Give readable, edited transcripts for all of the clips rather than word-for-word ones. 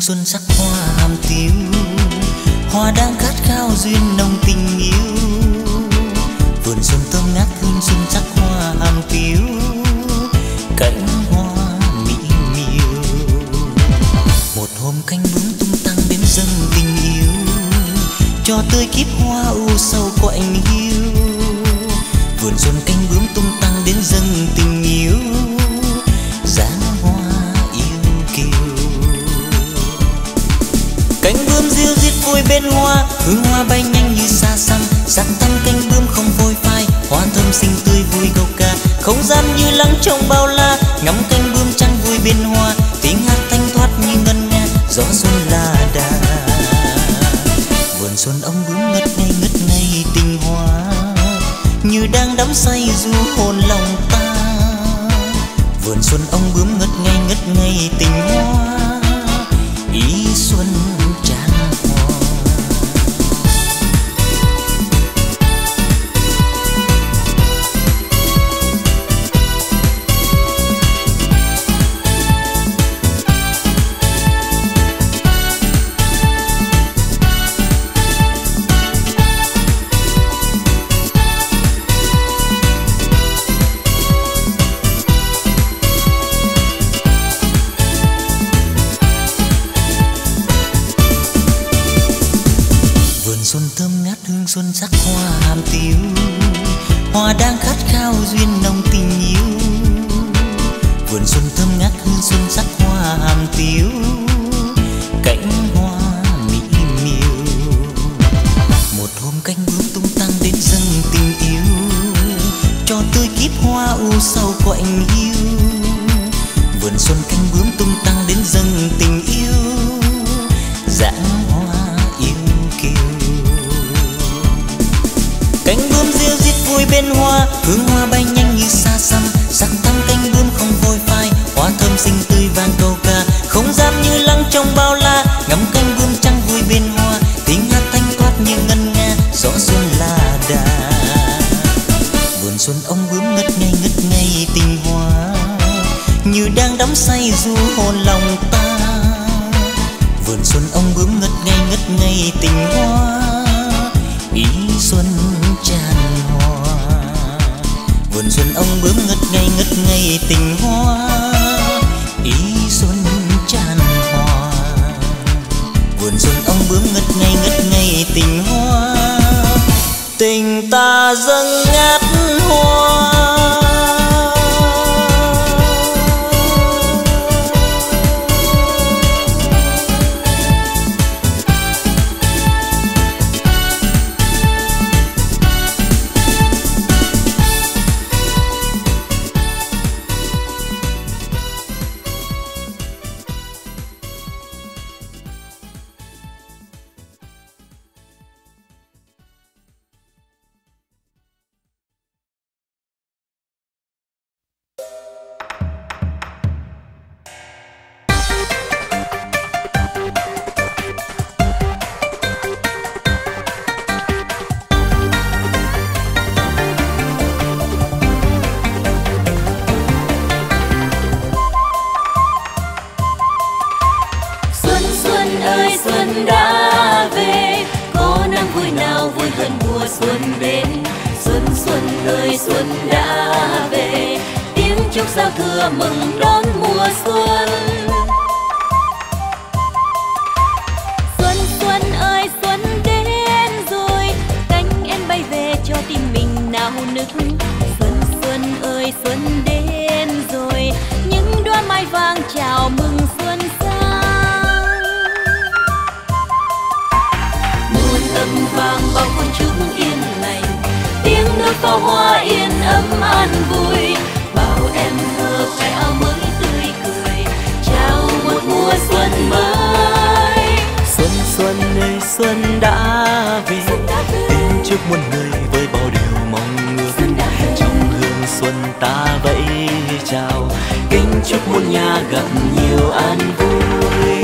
hương xuân sắc hoa hàm tiếu, hoa đang khát khao duyên nồng tình yêu. Vườn xuân thơm ngát hương xuân sắc hoa hàm tiếu, cánh hoa mỹ miều. Một hôm cánh bướm tung tăng đến dâng tình yêu, cho tươi kíp hoa u sầu quạnh hiu. Vườn xuân cánh bướm tung tăng đến dâng tình yêu, dáng hoa yêu kiều. Cánh bướm diêu dít vui bên hoa, hương hoa bay nhanh như xa xăm. Sắc thắm cánh bướm không phôi phai, hoa thơm xinh tươi vui câu ca. Không gian như lắng trong bao la, ngắm cánh bướm trăng vui bên hoa. Tiếng hát thanh thoát như ngân nga, gió xuân la đà. Vườn xuân ông bướm ngất ngây tình hoa, như đang đắm say du hồn lòng ta. Vườn xuân ông bướm ngất ngây tình hoa, ý xuân tràn hoa. Xuân thơm ngát hương xuân sắc hoa hàm tiếu, hoa đang khát khao duyên nồng tình yêu. Vườn xuân thơm ngát hương xuân sắc hoa hàm tiếu, cánh hoa mỹ miều. Một hôm cánh bướm tung tăng đến dâng tình yêu, cho tươi kíp hoa u sầu quạnh hiu. Vườn xuân cánh bướm tung tăng đến dâng tình yêu, dáng hoa yêu kiều. Cánh bướm diêu dít vui bên hoa, hương hoa bay nhanh như xa xăm. Sắc thắm cánh bướm không phôi phai, hoa thơm xinh tươi vang câu ca. Không gian như lắng trong bao la, ngắm cánh bướm trăng vui bên hoa. Tiếng hát thanh thoát như ngân nga, gió xuân la đà. Vườn xuân ông bướm ngất ngây tình hoa, như đang đắm say du hồn lòng ta. Vườn xuân ông bướm ngất ngây tình hoa, ý xuân tràn hoa. Vườn xuân ông bướm ngất ngây tình hoa, ý xuân tràn hoa. Vườn xuân ông bướm ngất ngây tình hoa, tình ta dâng ngát hoa. giao thừa mừng đón mùa xuân. Xuân xuân ơi xuân đến rồi, cánh em bay về cho tim mình nao nức. Xuân xuân ơi xuân đến rồi, những đóa mai vàng chào mừng xuân sang. Muôn âm vang bao con chúc yên lành, tiếng nước pháo hoa yên ấm an vui. Bao em thơ khoe áo mới tươi cười, chào một mùa xuân mới. Xuân xuân ơi xuân đã về, tin chúc muôn người với bao điều mong ước. Trong hương xuân ta vẫy chào, kính chúc muôn nhà gặp nhiều an vui.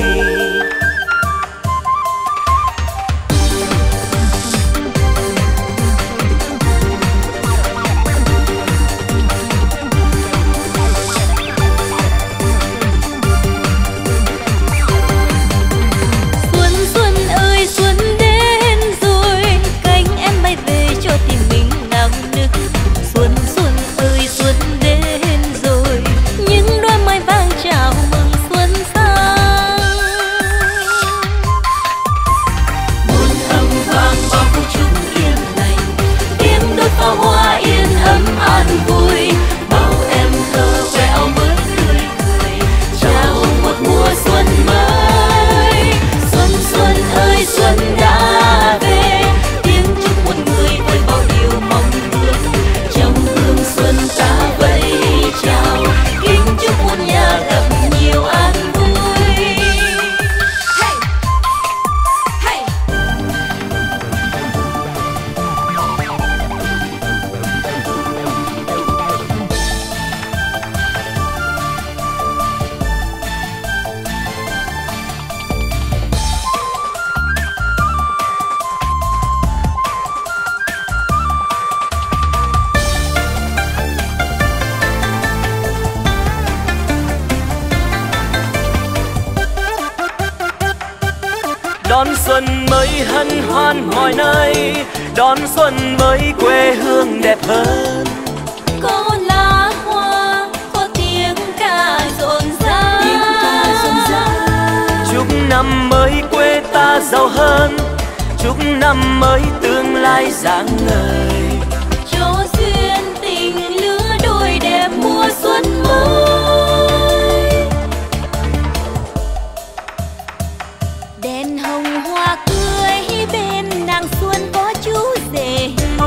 Đón xuân mới hân hoan mọi nơi, đón xuân mới quê hương đẹp hơn. Có lá hoa, có tiếng ca rộn rã. Chúc năm mới quê ta giàu hơn, chúc năm mới tương lai rạng ngời. Cho duyên tình lứa đôi đẹp mùa xuân mới. Đèn hồng hoa cưới bên nàng xuân có chú rể hiền.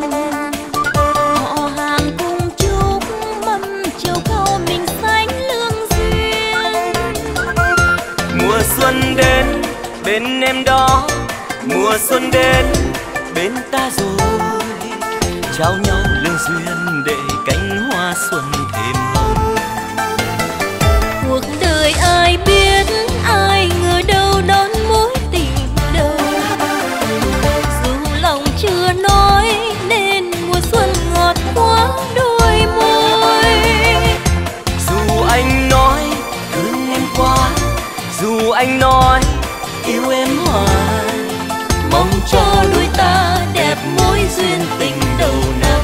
Họ hàng cùng chúc mâm chiều cao mình sánh lương duyên. Mùa xuân đến bên em đó, mùa xuân đến bên ta rồi. Trao nhau lương duyên để cánh hoa xuân thêm hồng. Cuộc đời ai biết, ai ngờ đâu đón mối tình đầu. Dù lòng chưa nói nên mùa xuân ngọt quá đôi môi. Dù anh nói thương em quá, dù anh nói yêu em hoài, mong cho đôi ta đẹp mối duyên tình đầu năm.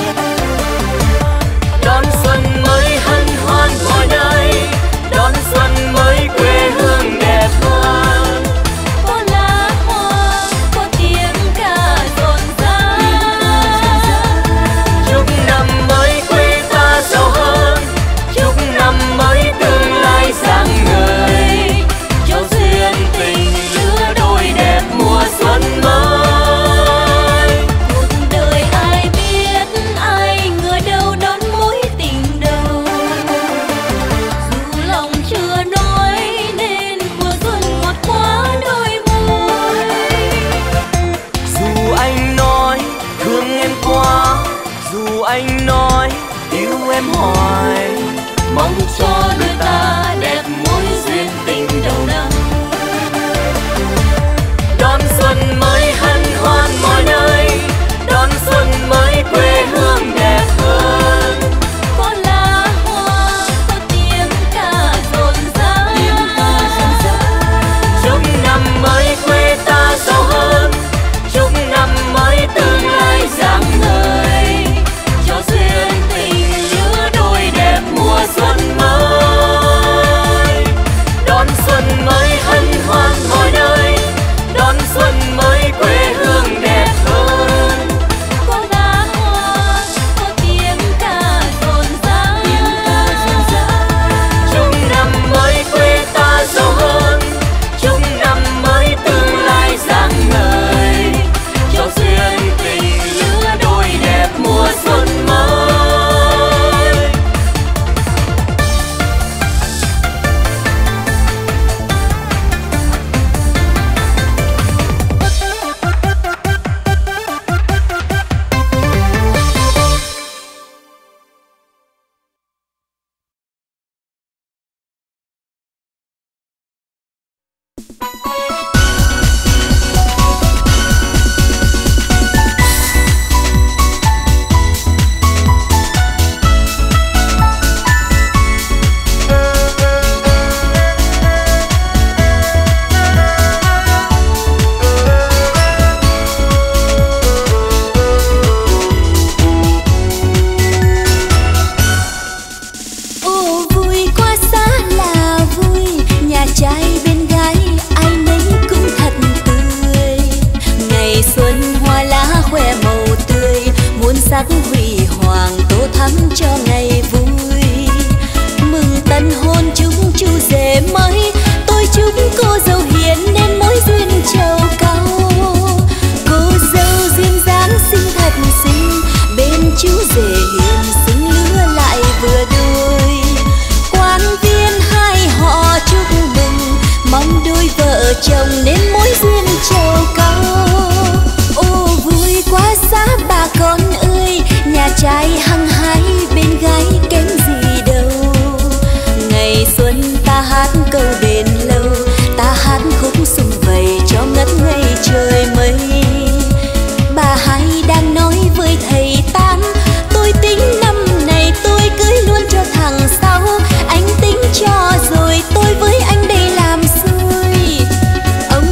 Đón xuân mới hân hoan mọi nơi, đón xuân mới quê hương đẹp hơn. Có lá hoa, có tiếng ca rộn rã. Chúc năm mới quê ta giàu hơn, chúc năm mới tương lai sáng ngời. Cho duyên tình lứa đôi đẹp mùa xuân mới. Cuộc đời ai biết, ai ngờ đâu đón mối tình đầu. Dù lòng chưa nói nên mùa xuân ngọt quá đôi môi. Dù anh nói thương em quá, dù anh nói yêu em hoài, mong cho đôi ta đẹp mối duyên tình đầu năm. Đón xuân mới hân hoan mọi nơi, đón xuân mới quê hương đẹp hơn. Có lá hoa, có tiếng ca rộn rã. Chúc năm mới quê ta giàu hơn, chúc năm mới tương lai rạng ngời. Cho duyên tình lứa đôi đẹp mùa xuân mới. Đón xuân mới hân hoan mọi nơi, đón xuân mới quê hương đẹp hơn. Có lá hoa, có tiếng ca rộn rã. Chúc năm mới quê ta giàu hơn, chúc năm mới tương lai rạng ngời. Cho duyên tình lứa đôi đẹp mùa xuân mới. Ô vui quá xa là vui, nhà trai bên gái ai nấy cũng thật tươi. Ngày xuân hoa lá khoe màu tươi, muôn sắc huy hoàng tô thắm cho ngày vui. Mừng tân hôn chúc chú rể mới, tôi chúc cô dâu hiền nên mối duyên trầu cao. Cô dâu duyên dáng xinh thật xinh, bên chú rể hiền xinh lứa lại vừa đôi. Quan viên hai họ chúc mừng, mong đôi vợ chồng nên mối duyên trầu cao. Ô vui quá xa bà con ơi, nhà trai hăng hái bên gái kém gì đâu. Ngày xuân ta hát câu bền lâu, ta hát khúc sum vầy cho ngất ngây trời mây. Bà hai đang nói với thầy Tám, tôi tính năm này tôi cưới luôn cho thằng sau. Anh tính cho rồi tôi với anh đây làm xuôi. Ông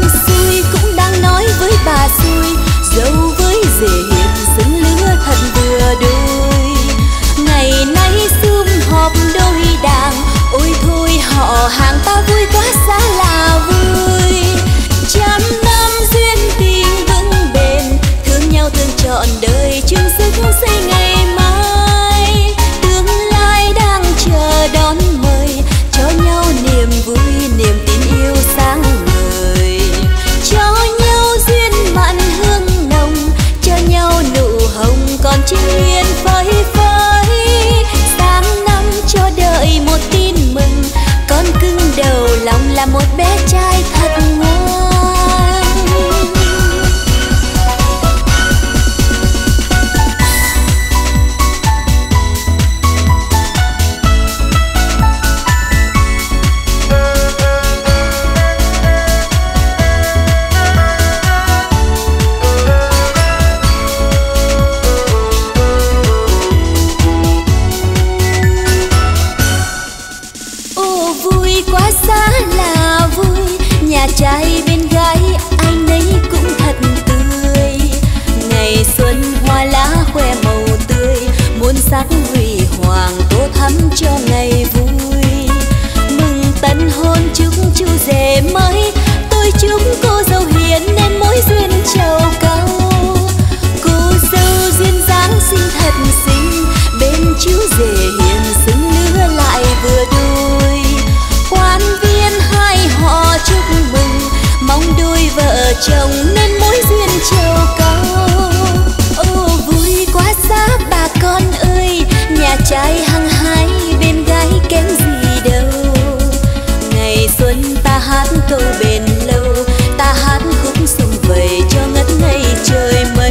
vui quá giá là vui, nhà trai bên gái ai nấy cũng thật tươi. Ngày xuân hoa lá khoe màu tươi, muôn sắc huy hoàng tô thắm cho ngày vui. Mừng tân hôn chúc chú rể mới, tôi chúc cô dâu hiền nên mối duyên trầu cao. Cô dâu duyên dáng xinh thật xinh, bên chú rể hiền xứng lứa lại vừa đôi. Quan viên hai họ chúc mừng, mong đôi vợ chồng nên mối duyên trầu cao. Ô vui quá giá bà con ơi, nhà trai hăng hái bên gái kém gì đâu. Ngày xuân ta hát câu bền lâu, ta hát khúc sum vầy cho ngất ngây trời mây.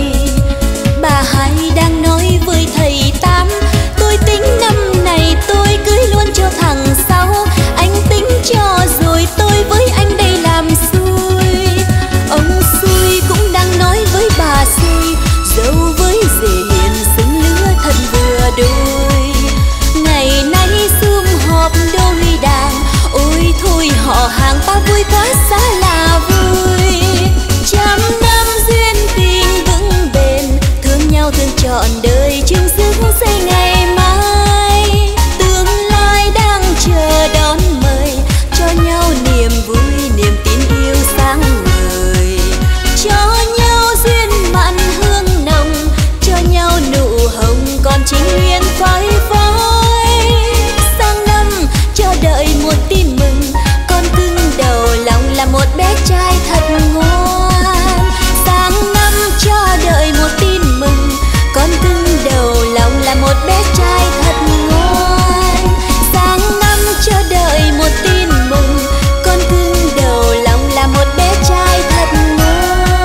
Bà hai đang nói với thầy Tám, tôi tính năm này tôi cưới luôn cho thằng sau. Anh tính cho rồi tôi với anh đây làm xui. Ông xui cũng đang nói với bà xui, dâu với rể hiền xứng lứa thật vừa đôi. Ngày nay sum họp đôi đàn, ôi thôi họ hàng ta vui quá giá là vui. Trăm năm duyên tình vững bền, thương nhau thương trọn đời chung sức xây ngày mai. Tương lai đang chờ đón mời, cho nhau niềm vui niềm tin yêu sáng ngời. Cho nhau duyên mặn hương nồng, cho nhau nụ hồng còn chính nguyên phai phai. Sang năm cho đợi một tin mừng, con cưng đầu lòng là một bé trai thật ngoan. Sang năm cho đợi một tin mừng, con cưng đầu lòng là một bé trai thật ngoan. Sang năm cho đợi một tin mừng, con cưng đầu lòng là một bé trai thật ngoan.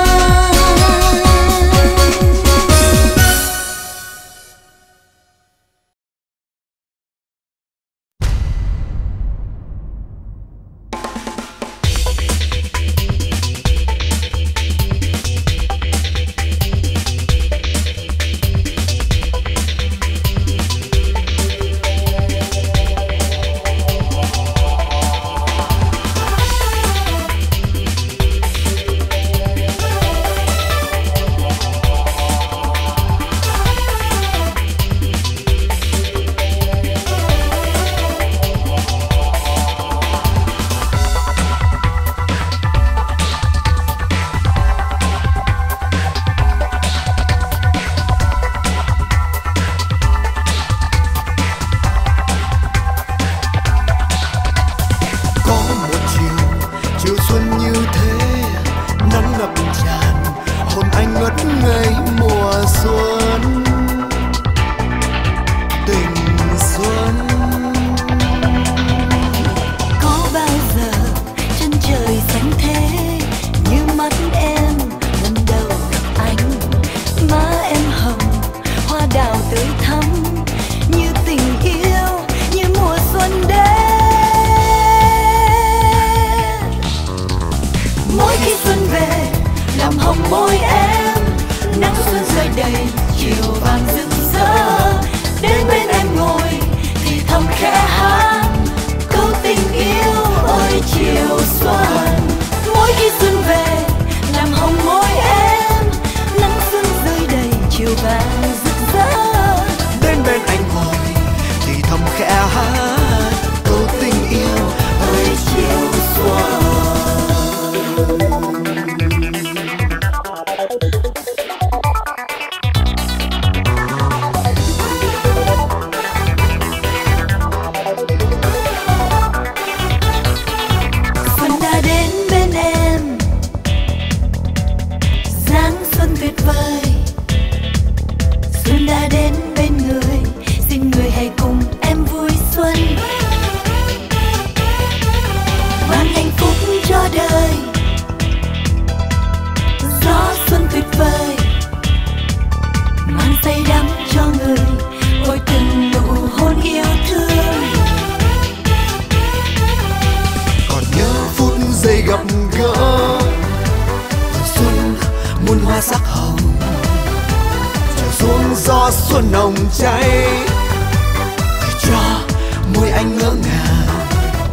gió xuân nồng cháy, cho môi anh ngỡ ngàng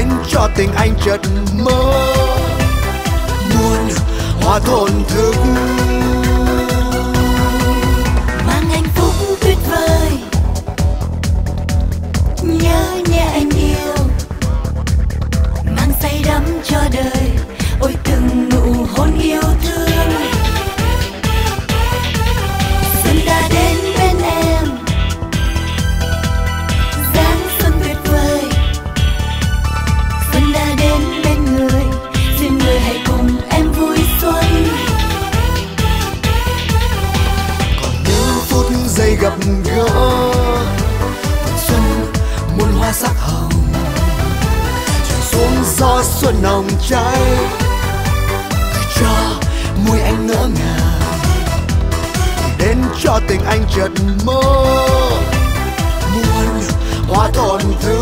đến cho tình anh chợt mơ muôn hoa thổn thức. Mang hạnh phúc tuyệt vời, nhớ nhé anh yêu, mang say đắm cho đời, ôi từng nụ hôn yêu thương. Xuân đã đến bên em, giáng xuân tuyệt vời. Xuân đã đến bên người, duyên người hãy cùng em vui xuân. Còn những phút giây gặp gỡ, vườn xuân muôn hoa sắc hồng, tràn xuống gió xuân nồng cháy, cho môi anh ngỡ ngàng, đến cho tình anh chợt mơ muôn hoa thổn thức.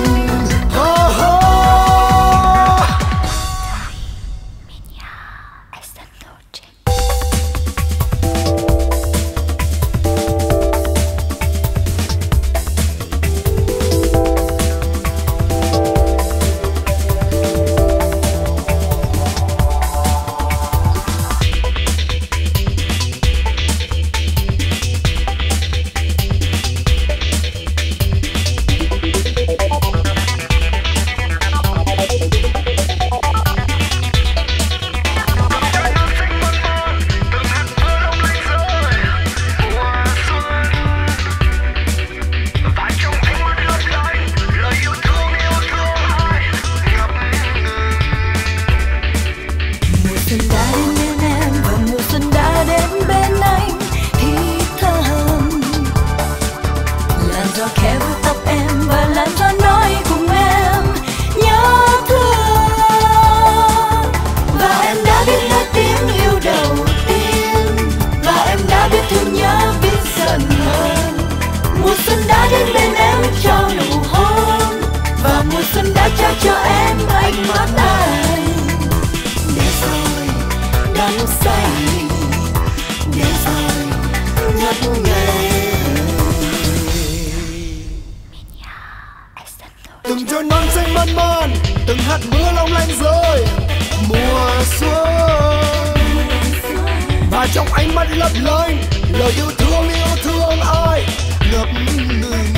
Từng trời non xanh man man, từng hạt mưa long lanh rơi mùa xuân, và trong ánh mắt lấp lánh lời yêu thương ai ngập ngừng.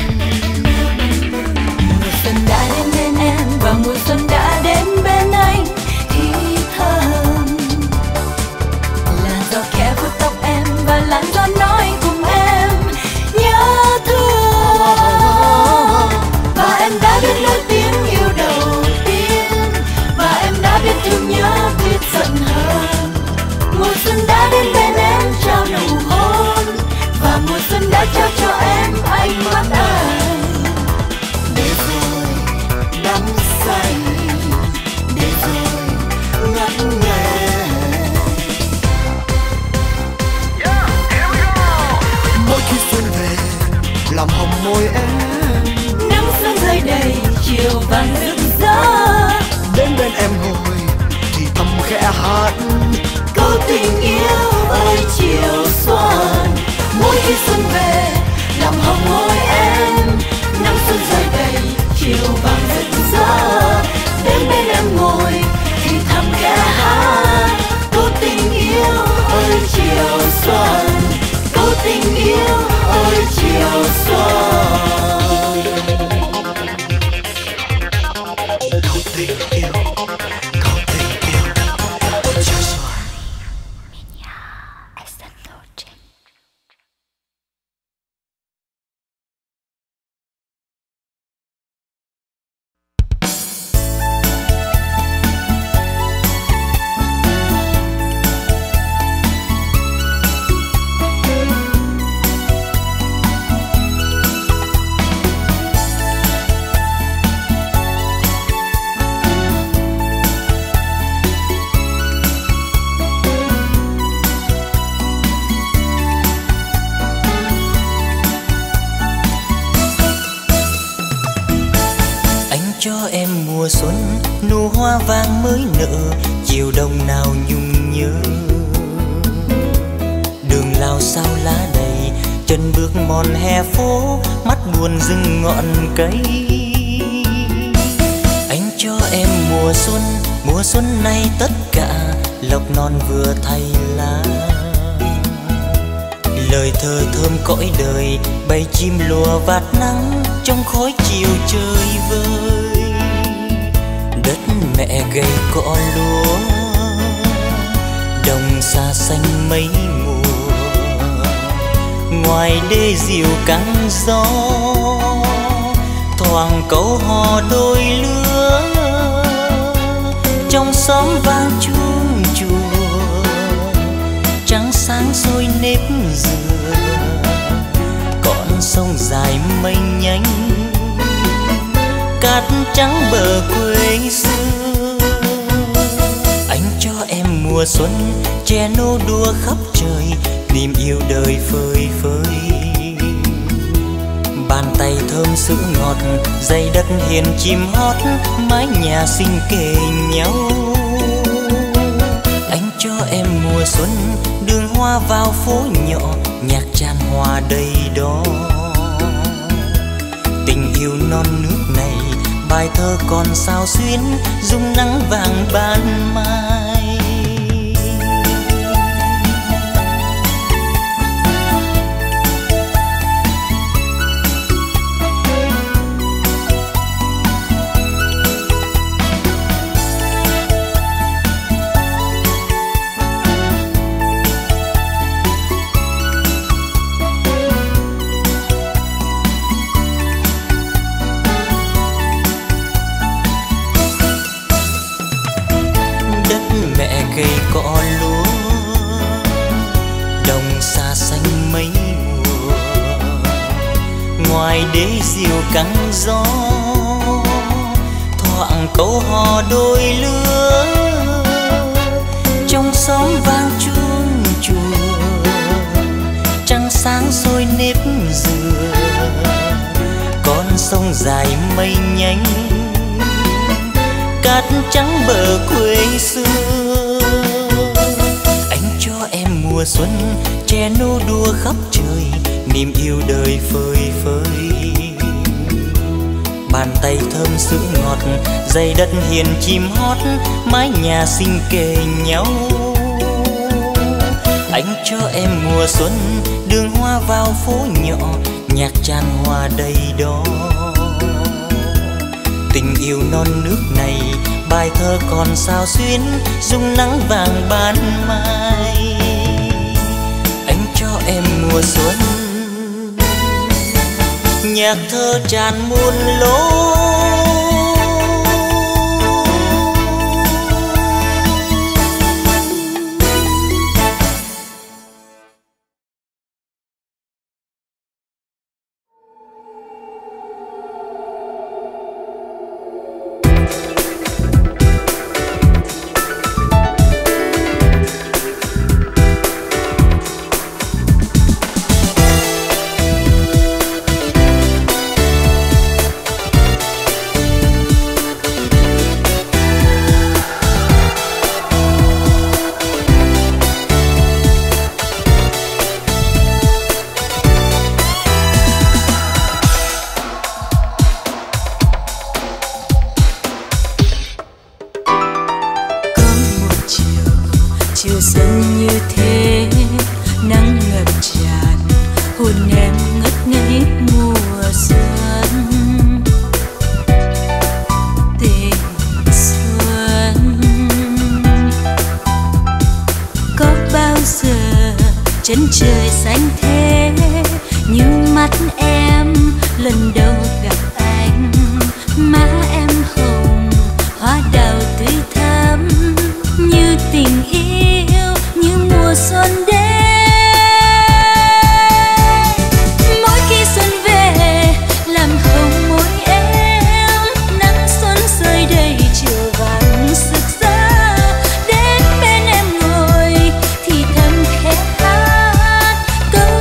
Mùa xuân đã đến bên em và mùa xuân đã đến bên anh, thì thầm làn gió khẽ vuốt tóc em và làn gió nói cùng em nhớ thương. Và em đã biết nói tiếng yêu đầu tiên, và em đã biết thương nhớ biết giận hờn. Mùa xuân đã đến bên em trao nụ hôn, và mùa xuân đã trao cho em ánh mắt anh. Để rồi đắm say, để rồi ngất ngây. Mỗi khi xuân về làm hồng môi em, Nắng xuân rơi đầy chiều vàng rực rỡ, đến bên em ngồi thì thầm khẽ hát câu tình yêu ơi chiều xuân. Mỗi khi xuân về làm hồng môi em, nắng xuân rơi đầy chiều vàng rực rỡ, đến bên em ngồi thì thầm khẽ hát câu tình yêu ơi chiều xuân, câu tình yêu ơi chiều xuân. câu tình yêu, câu tình yêu chiều xuân. Cho em mùa xuân nụ hoa vàng mới nở, chiều đông nào nhung nhớ. Đường lao sao lá đầy, chân bước mòn hè phố, mắt buồn rừng ngọn cây. Anh cho mùa xuân này tất cả lộc non vừa thay lá. Lời thơ thơm cõi đời bay chim lùa vạt nắng trong khói chiều trời vơi. Đất mẹ gầy cỏ lúa, đồng xa xanh mấy mùa. Ngoài đê diều căng gió, thoảng câu hò đôi lứa. Trong xóm vang chuông chùa, trắng sáng sôi nếp dừa. Con sông dài mênh nhánh, cát trắng bờ quê xưa. Anh cho em mùa xuân che nô đua khắp trời, niềm yêu đời phơi phới. Bàn tay thơm sữa ngọt, dây đất hiền chim hót, mái nhà xinh kề nhau. Anh cho em mùa xuân đường hoa vào phố nhỏ, nhạc tràn hòa đầy đó. Tình yêu non nước này, bài thơ còn sao xuyến, dung nắng vàng ban mai. Cây cỏ lúa, đồng xa xanh mấy mùa. Ngoài đế diều căng gió, thoảng câu hò đôi lứa. Trong xóm vang chuông chùa, trăng sáng sôi nếp dừa. Con sông dài mây nhánh, cát trắng bờ quê xưa. Mùa xuân che nô đua khắp trời, niềm yêu đời phơi phới. Bàn tay thơm sữa ngọt, dây đất hiền chim hót, mái nhà xinh kề nhau. Anh cho em mùa xuân đường hoa vào phố nhỏ, nhạc tràn hòa đầy đó. Tình yêu non nước này, bài thơ còn sao xuyến, dung nắng vàng ban mai. Cho em mùa xuân nhạc thơ tràn muôn lối. Chân trời xanh thế như mắt em lần đầu gặp anh. Má em hồng, hoa đào tươi thắm như tình yêu, như mùa xuân đến. Mỗi khi xuân về làm hồng môi em, nắng xuân rơi đầy chiều vàng rực rỡ. Đến bên em ngồi thì thầm khẽ hát câu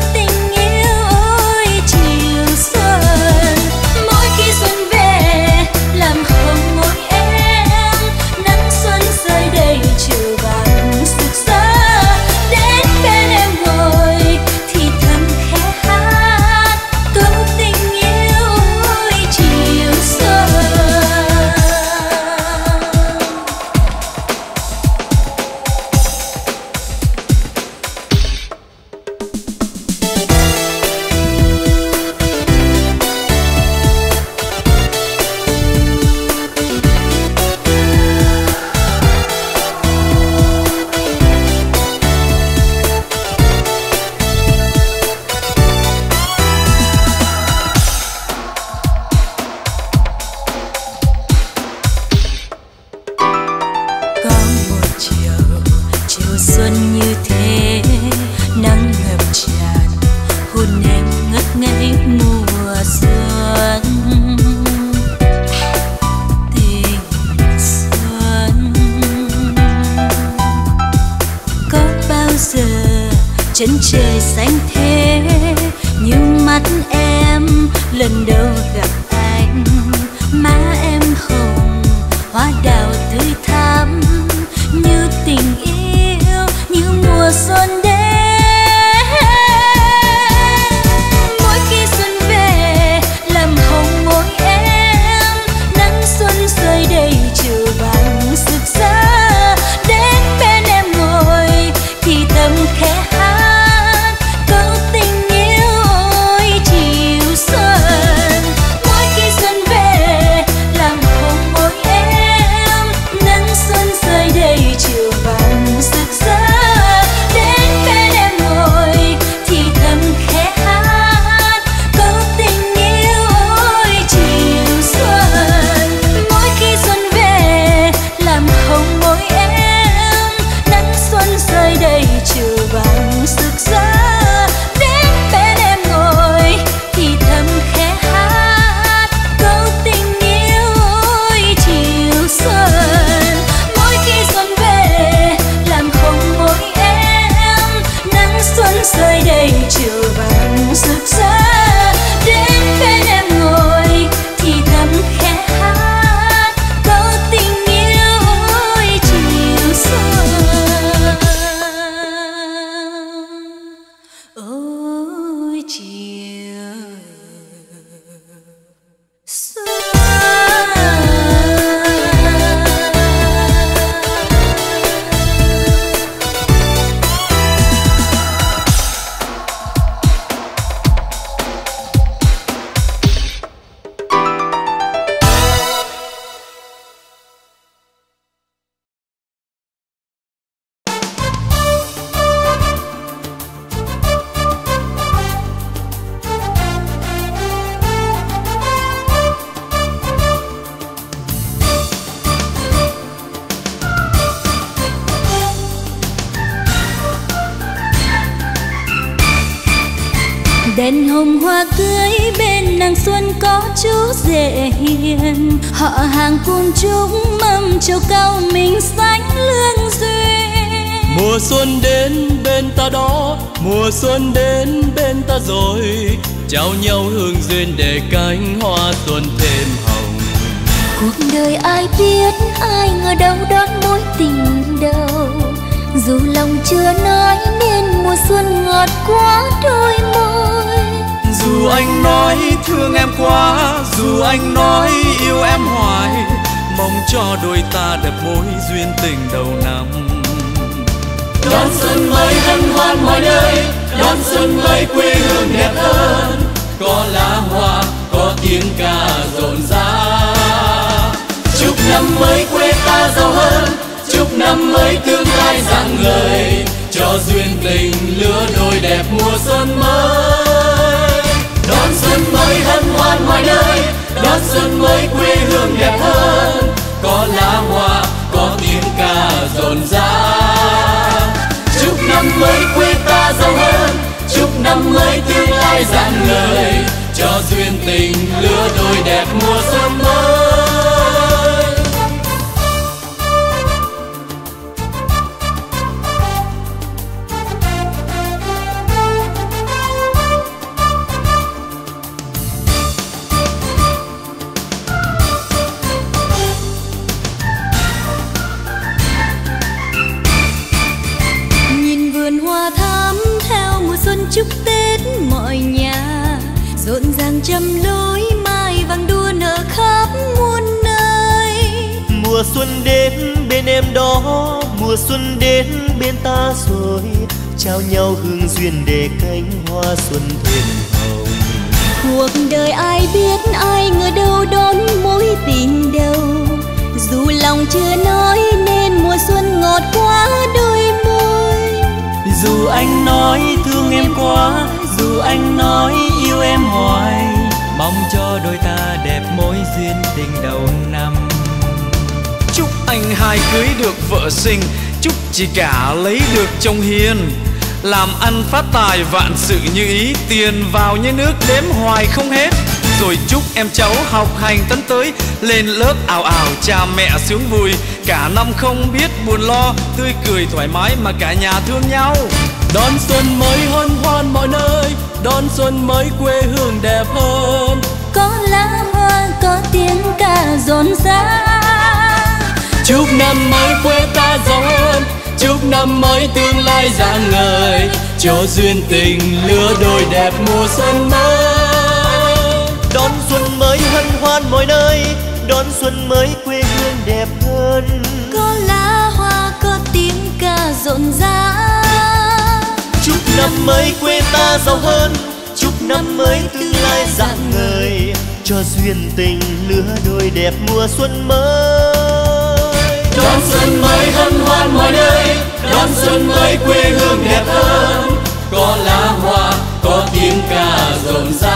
chân trời xanh thế nhưng mắt em lần đầu gặp anh. Má em hồng hoa đào tươi thắm như tình yêu như mùa xuân đến. Mỗi khi xuân về làm hồng môi em, nắng xuân rơi đầy chiều vàng rực rỡ. Đến bên em ngồi thì thầm khẽ hát câu tình yêu ôi chiều xuân. Mỗi khi xuân về làm hồng môi em, nắng xuân rơi đầy chiều vàng rực rỡ. Đến bên em ngồi thì thầm khẽ hát câu tình yêu ôi chiều xuân. Mỗi khi xuân về làm hồng môi em, nắng xuân rơi đầy chiều vàng rực rỡ. Đến bên em ngồi thì thầm khẽ hát câu tình yêu ôi chiều xuân. Mỗi khi xuân về làm hồng môi em, nắng xuân rơi đầy chiều vàng rực rỡ. Đến bên em ngồi thì thầm khẽ hát câu tình yêu ôi chiều xuân. Ôi chiều xuân. Đèn hồng hoa cưới bên nàng xuân có chú rể hiền, họ hàng cùng chúng mâm trầu cao mình sánh lương duyên. Mùa xuân đến bên ta đó, mùa xuân đến bên ta rồi, trao nhau hương duyên để cánh hoa xuân thêm hồng. Cuộc đời ai biết ai ngờ đâu đón mối tình đầu, dù lòng chưa nói nên mùa xuân ngọt quá đôi môi. Dù anh nói thương em quá, dù anh nói yêu em hoài, mong cho đôi ta đẹp mối duyên tình đầu năm. Đón xuân mới hân hoan mọi nơi, đón xuân mới quê hương đẹp hơn, có lá hoa, có tiếng ca rộn rã. Chúc năm mới quê ta giàu hơn, chúc năm mới tương lai rạng ngời, cho duyên tình lứa đôi đẹp mùa xuân mới. Đón xuân mới hân hoan mọi nơi, đón xuân mới quê hương đẹp hơn, có lá hoa, có tiếng ca rộn rã. Chúc năm mới quê ta giàu hơn, chúc năm mới tương lai rạng ngời, cho duyên tình lứa đôi đẹp mùa xuân mới. Chúc Tết mọi nhà rộn ràng trăm lối mai vàng đua nở khắp muôn nơi. Mùa xuân đến bên em đó, mùa xuân đến bên ta rồi, trao nhau hương duyên để cánh hoa xuân thêm hồng. Cuộc đời ai biết ai ngờ đâu đón mối tình đầu, dù lòng chưa nói nên mùa xuân ngọt quá đôi môi. Dù anh nói thương em quá, dù anh nói yêu em hoài, mong cho đôi ta đẹp mối duyên tình đầu năm. Chúc anh hai cưới được vợ xinh, chúc chị cả lấy được chồng hiền, làm ăn phát tài vạn sự như ý, tiền vào như nước đếm hoài không hết. Rồi chúc em cháu học hành tấn tới, lên lớp ào ào cha mẹ sướng vui, cả năm không biết buồn lo, tươi cười thoải mái mà cả nhà thương nhau. Đón xuân mới hân hoan mọi nơi, đón xuân mới quê hương đẹp hơn. Có lá hoa, có tiếng ca rộn rã. Chúc năm mới quê ta giàu hơn, chúc năm mới tương lai rạng ngời, cho duyên tình lứa đôi đẹp mùa xuân mới. Đón xuân mới hân hoan mọi nơi, đón xuân mới quê hương đẹp hơn. Có lá hoa, có tiếng ca rộn rã. Chúc năm mới quê ta giàu hơn, chúc năm mới tương lai rạng ngời, cho duyên tình lứa đôi đẹp mùa xuân mới. Đón xuân mới hân hoan mọi nơi, đón xuân mới quê hương đẹp hơn. Có lá hoa, có tiếng ca rộn rã.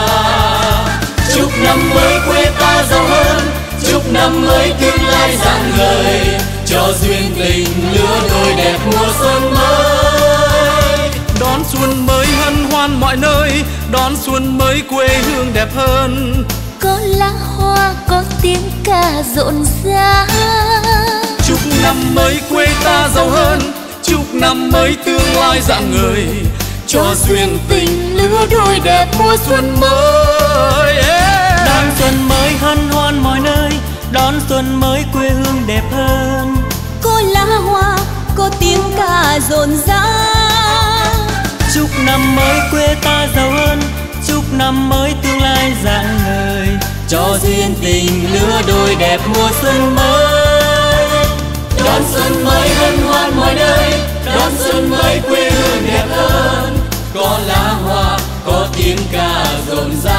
Chúc năm mới quê ta giàu hơn, chúc năm mới tương lai rạng ngời, cho duyên tình lứa đôi đẹp mùa xuân mới. Đón xuân mới hân hoan mọi nơi, đón xuân mới quê hương đẹp hơn. Có lá hoa, có tiếng ca rộn rã. Chúc năm mới quê ta giàu hơn, chúc năm mới tương lai rạng ngời, cho duyên tình lứa đôi đẹp mùa xuân mới. Đón xuân mới hân hoan mọi nơi, đón xuân mới quê hương đẹp hơn. Có lá hoa, có tiếng ca rộn rã. Chúc năm mới quê ta giàu hơn, chúc năm mới tương lai rạng ngời, cho duyên tình lứa đôi đẹp mùa xuân mới. Đón xuân mới hân hoan mọi nơi, đón xuân mới quê hương đẹp hơn. Có lá hoa, có tiếng ca rộn rã.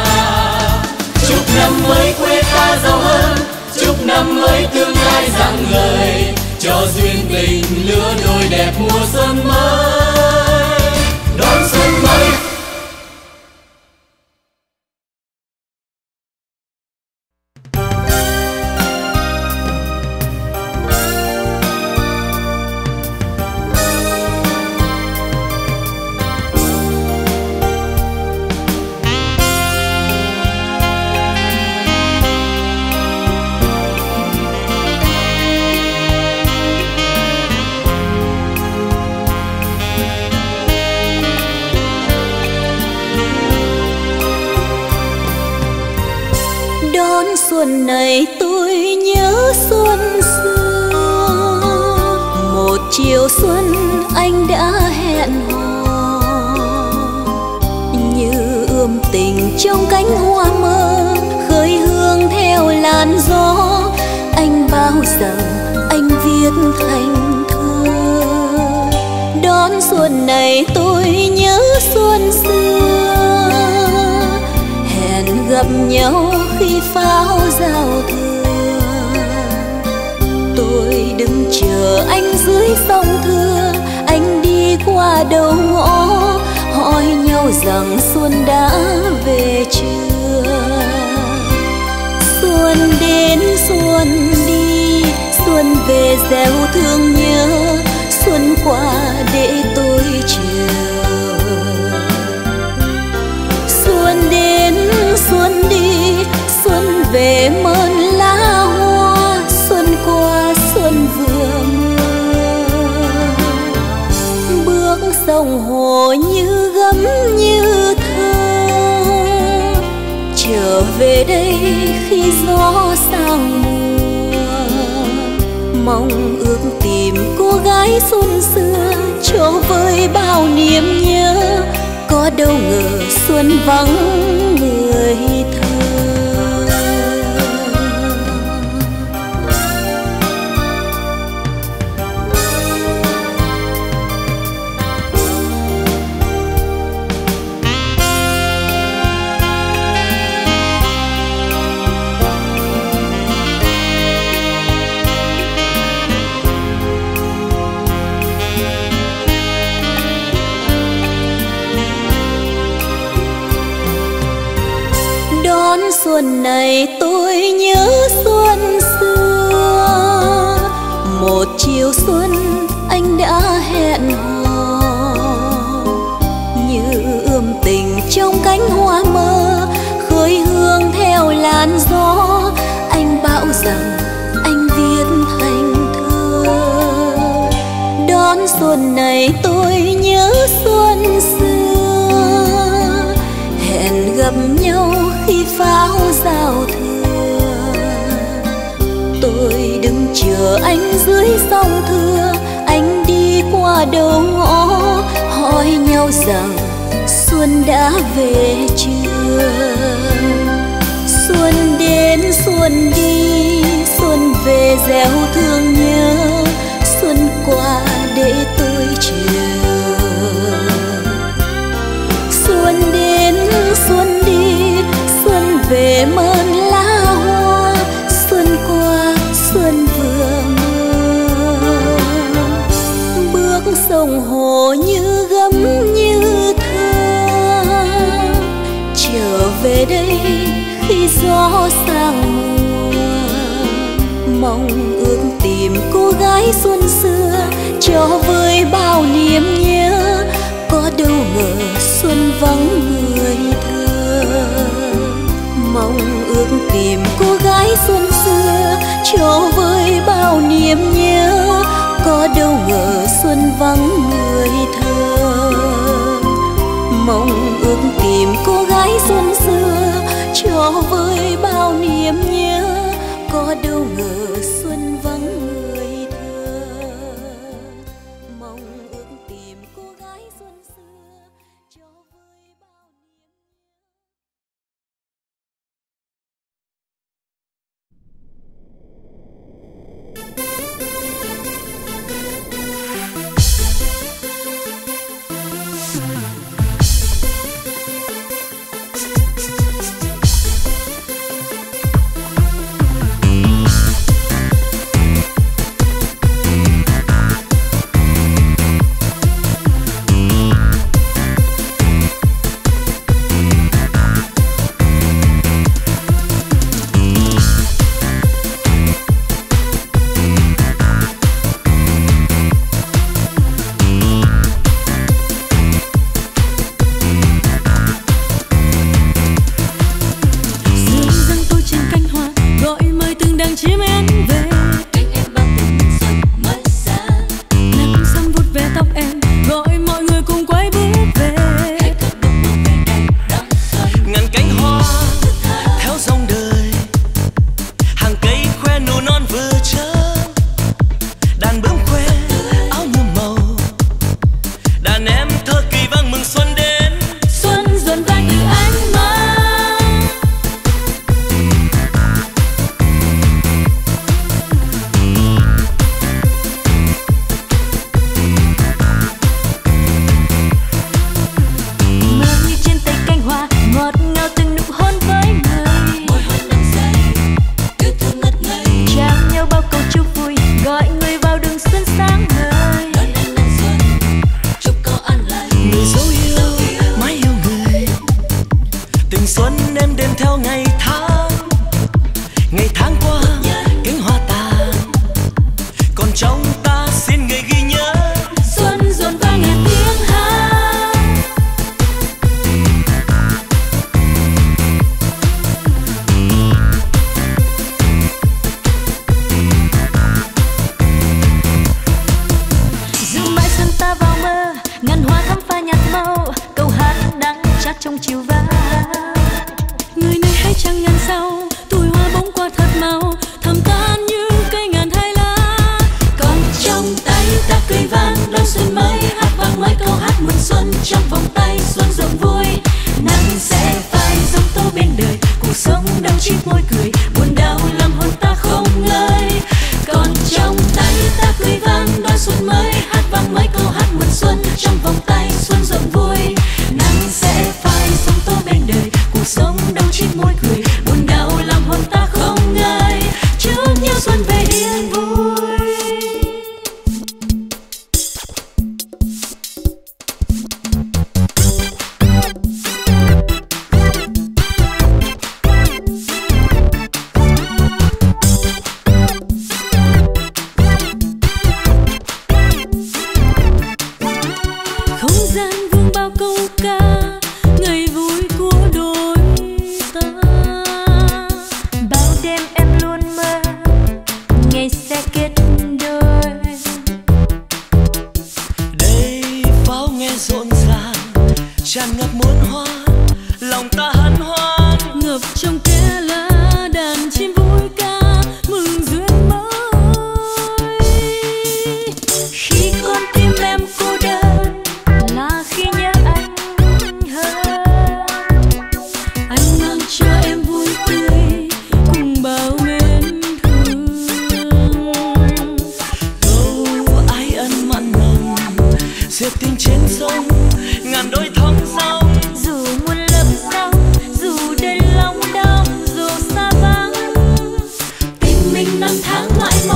Chúc năm mới quê ta giàu hơn, chúc năm mới tương lai rạng ngời, cho duyên tình lứa đôi đẹp mùa xuân mới. Đón xuân mới. Xuân này tôi nhớ xuân xưa, một chiều xuân anh đã hẹn hò, như ươm tình trong cánh hoa mơ, khơi hương theo làn gió. Anh bao rằng anh viết thành thơ. Đón xuân này tôi nhớ xuân xưa, hẹn gặp nhau khi pháo giao thừa. Tôi đứng chờ anh dưới sông Thưa, anh đi qua đầu ngõ, hỏi nhau rằng xuân đã về chưa. Xuân đến xuân đi, xuân về gieo thương nhớ, xuân qua để tôi chờ. Xuân đến xuân đi, xuân về mơn lá hoa, xuân qua xuân vừa mưa. Bước sông hồ như gấm như thơ, trở về đây khi gió sang mùa. Mong ước tìm cô gái xuân xưa, cho vơi bao niềm nhớ. Có đâu ngờ xuân vắng người thơ. Xuân này tôi nhớ xuân xưa, một chiều xuân anh đã hẹn hò, như ươm tình trong cánh hoa mơ, khơi hương theo làn gió. Anh bảo rằng anh viết thành thơ. Đón xuân này tôi nhớ chờ anh dưới sông Thưa. Anh đi qua đầu ngõ hỏi nhau rằng xuân đã về chưa. Xuân đến xuân đi, xuân về gieo thương nhớ, xuân qua để tôi chờ. Xuân đến xuân đi, xuân về mơn lá hoa, xuân qua xuân vừa mơ. Bước sông hồ như gấm như thơ, trở về đây khi gió sang mùa. Mong ước tìm cô gái xuân xưa cho vơi bao niềm nhớ, có đâu ngờ xuân vắng người thơ. Mong ước tìm cô gái xuân xưa cho vơi bao niềm nhớ, có đâu ngờ xuân vắng người thơ. Mong ước tìm cô gái xuân xưa cho vơi bao niềm nhớ, có đâu ngờ xuân vắng người thơ. Mong ước tìm cô gái xuân xưa cho vơi bao niềm.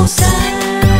màu xanh.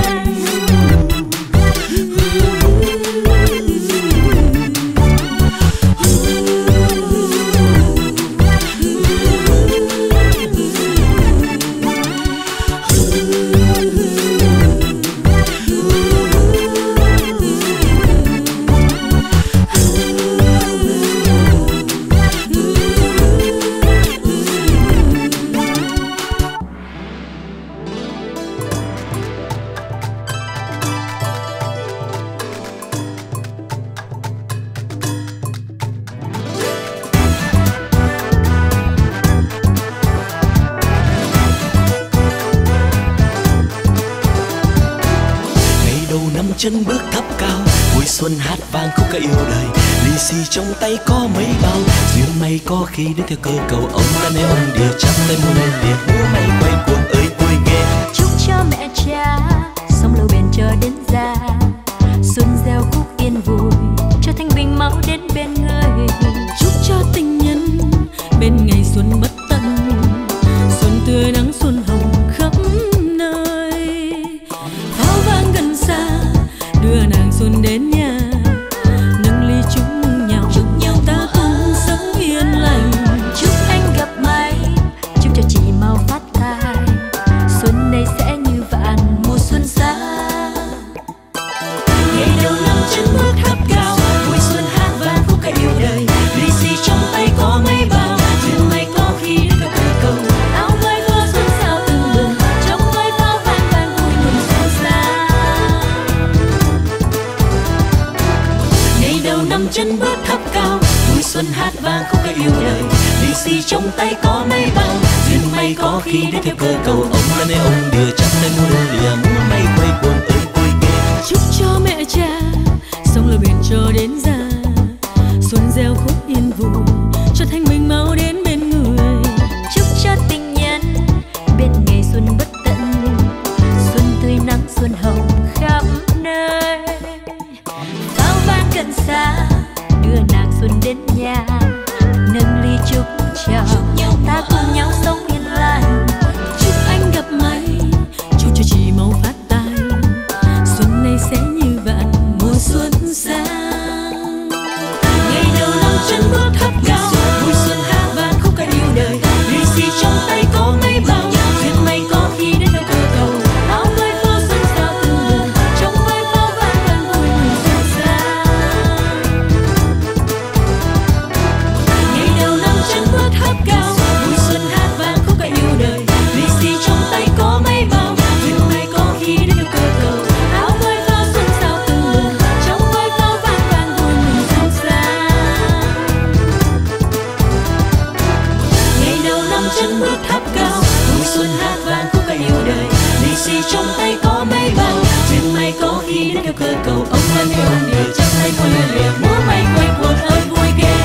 Chân bước thấp cao, vui xuân hát vang khúc ca yêu đời. Lì xì trong tay có mấy bao, duyên may có khi đến theo cơ cầu. Ông ta ném ông đìa chắp tay muôn lên đìa, múa may quay cuồng ơi vui ghê. Chúc cho mẹ cha sống lâu bền cho đến già, xuân gieo khúc yên vui cho thanh bình máu đến bên người. Chúc cho tình nhân bên ngày xuân bất tận, xuân tươi nắng xuân hồng khắp nơi. Pháo vang gần xa đưa nàng xuân đến nhà, nâng ly chúc nhau ta cùng sống yên lành. Chúc anh gặp may, chúc cho chị mau phát tài, xuân này sẽ như vạn mùa xuân xa. Ngày đầu năm chân bước tháp cao, vui xuân hát vang khúc ca yêu đời. Lì xì trong tay có mấy bao, duyên may có khi đến theo cơ cầu. Áo mới mưa xuân sao từng bừng, trong với pháo vang vang vui mừng xuân xa. Ngày đầu năm chân bước tháp cao, vui xuân hát vang khúc ca yêu đời. Lì xì trong tay có mấy bao, duyên may có khi đến theo cơ cầu. Ông lên ông đưa chắp tay muôn lên lìa, múa may quay cuồng ơi vui ghê. Chúc cho mẹ cha sống lâu bền cho đến già, xuân gieo khúc yên vui cho thanh bình máu đến bên người. Chúc cho tình nhân bên ngày xuân bất tận, xuân tươi nắng xuân hồng khắp nơi. Pháo vang gần xa đưa nàng xuân đến nhà, nâng ly chúc chào ta cùng nhau sống yên lành. Chúc anh gặp may, chúc cho chị mau phát tài, xuân này sẽ như vạn mùa xuân sang. Ngày đầu năm chân bước tháp cao, vui xuân hát vang khúc ca yêu đời. Lì xì trong tay có mấy bao, duyên may có khi đến theo cơ cầu. Áo mới mưa xuân sao từng bừng, trong với pháo vang vang vui mừng xuân sang. Ngày đầu năm chân bước tháp cao, vui xuân hát vang khúc ca yêu đời. Lì xì trong tay có mấy bao, duyên may có khi đến theo cơ cầu. Áo mới mưa xuân sao từng bừng, trong với pháo vang vang vui mừng xuân sang. Ngày đầu năm chân bước tháp cao, vui xuân hát vang khúc ca yêu đời. Lì xì trong tay có mấy bao, duyên may có khi đến theo cơ cầu. Ông lên theo ông đìa chắp tay muôn lên lìa, múa may quay cuồng ơi vui ghê.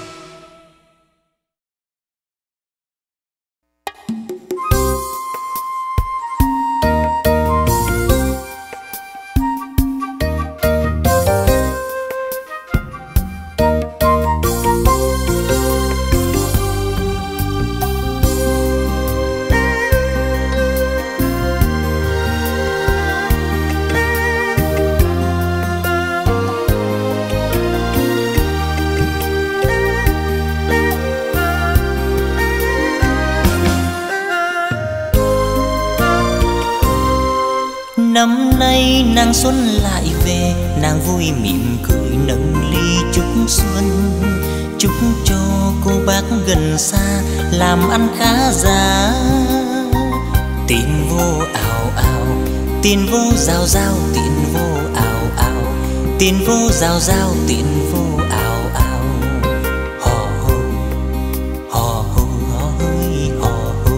Năm nay nàng xuân lại về, nàng vui mỉm cười nâng ly chúc xuân. Chúc cho cô bác gần xa làm ăn khá giả. Tiền vô ào ào, tiền vô rào rào, tiền vô ào ào, tiền vô rào rào, tiền vô ào ào. Hò hô, hò hô, hò hơi, hò hô.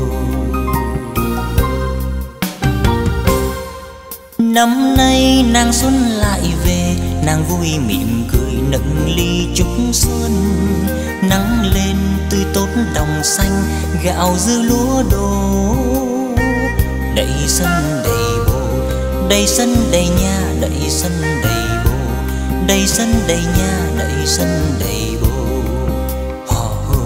Năm nay nàng xuân lại về, nàng vui mỉm cười nâng ly chúc xuân. Nắng lên tươi tốt đồng xanh, gạo dư lúa đổ. Đầy sân đầy bồ, đầy sân đầy nhà, đầy sân đầy bồ, đầy sân đầy nhà, đầy sân đầy bồ. Hò hô,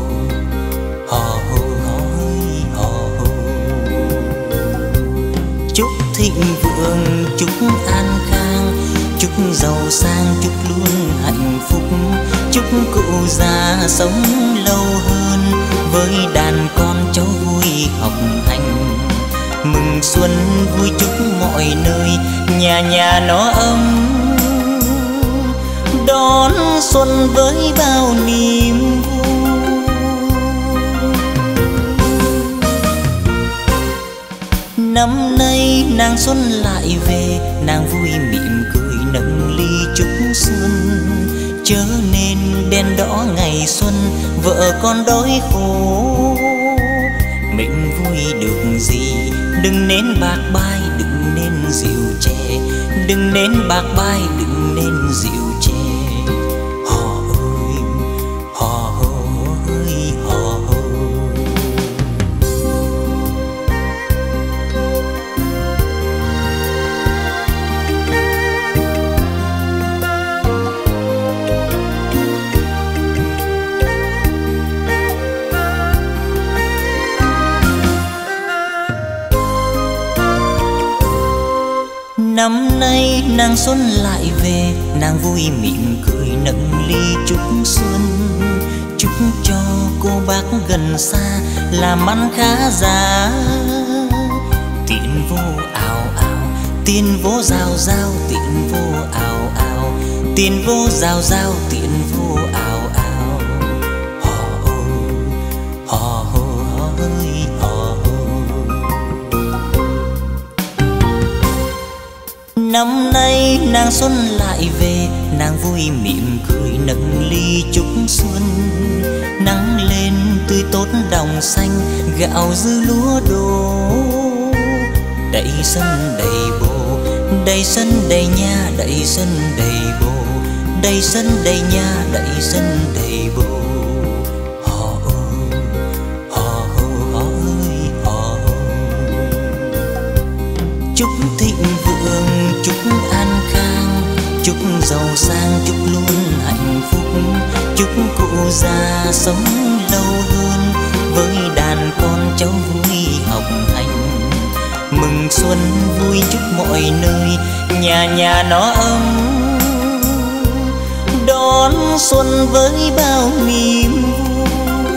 hò hô, hò hơi, hò hô. Chúc thịnh thịnh vượng, chúc an khang, chúc giàu sang, chúc luôn hạnh phúc, chúc cụ già sống lâu hơn, với đàn con cháu vui học hành. Mừng xuân vui chúc mọi nơi, nhà nhà nó ấm, đón xuân với bao niềm vui. Năm nay nàng xuân lại về, nàng vui mỉm cười nâng ly chúc xuân. Chớ nên đen đỏ ngày xuân, vợ con đói khổ. Mình vui được gì, đừng nên bạc bai, đừng nên rượu chè, đừng nên bạc bai, đừng nên rượu chè. Hò ơi, hò ơi, hò ơi. Năm nay nàng xuân lại về, nàng vui mỉm cười nâng ly chúc xuân. Chúc cho cô bác gần xa làm ăn khá giả. Tiền vô ào ào, tiền vô rào rào, tiền vô ào ào, tiền vô rào rào, tiền vô ào ào. Hò ơi, hò ơi, hò ơi. Năm nay nàng xuân lại về, nàng vui mỉm cười nâng ly chúc xuân. Nắng lên tươi tốt đồng xanh, gạo dư lúa đổ. Đầy sân đầy bồ, đầy sân đầy nhà, đầy sân đầy bồ, đầy sân đầy nhà, đầy sân đầy bồ. Hò ơi, hò ơi, hò ơi. Chúc thịnh vượng, chúc an khang, chúc giàu sang, chúc luôn hạnh phúc, chúc cụ già sống lâu hơn, với đàn con cháu vui học hành. Mừng xuân vui chúc mọi nơi, nhà nhà nó ấm, đón xuân với bao niềm vui.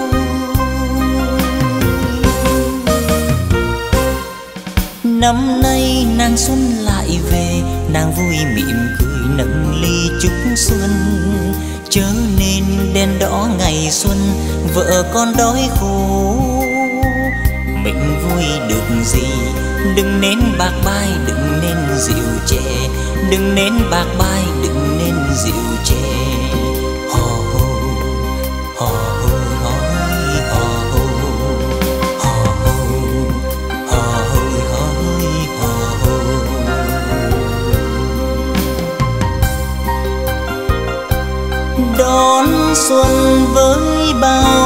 Năm nay nàng xuân lại về, nàng vui mỉm cười nâng ly chúc xuân. Chớ nên đen đỏ ngày xuân, vợ con đói khổ. Mình vui được gì, đừng nên bạc bai, đừng nên rượu chè, đừng nên bạc bai, đừng nên rượu chè. Hò hô, hò hô, hò hô, hò hô, hò hô, hò hô, hò hô. Đón xuân với bao